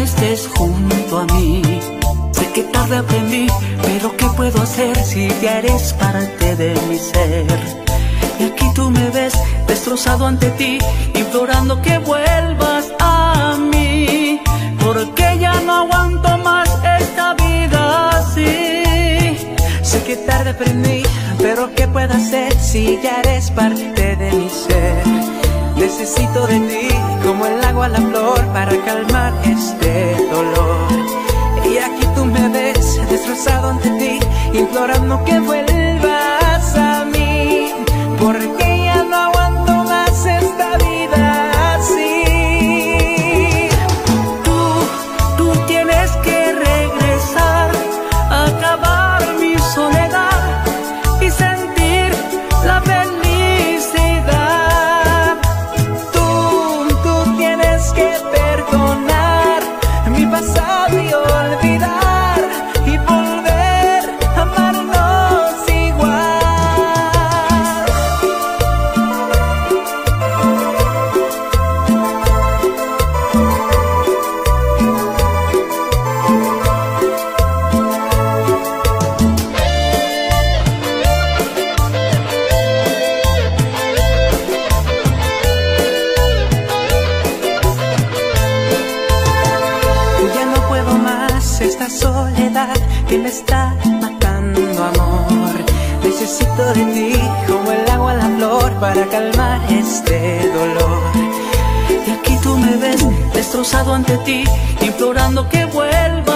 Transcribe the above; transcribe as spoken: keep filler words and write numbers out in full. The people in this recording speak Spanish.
estés junto a mí. Sé que tarde aprendí, pero ¿qué puedo hacer si ya eres parte de mi ser? Y aquí tú me ves destrozado ante ti, implorando que vuelvas a mí, porque ya no aguanto más esta vida así. Sé que tarde aprendí, pero ¿qué puedo hacer si ya eres parte de mi ser? Necesito de ti como el agua a la flor para calmar este dolor. Y aquí tú me ves destrozado ante ti, implorando que vuelvas a mí, porque ya no aguanto más esta vida así. Tú, tú tienes que regresar a acabar mi soledad y sentir la felicidad. Tú, tú tienes que perdonar mi pasado y olvidar y volver a amarnos igual. Ya no puedo más esta soledad que me está matando, amor. Necesito de ti como el agua a la flor para calmar este dolor. Y aquí tú me ves destrozado ante ti, implorando que vuelva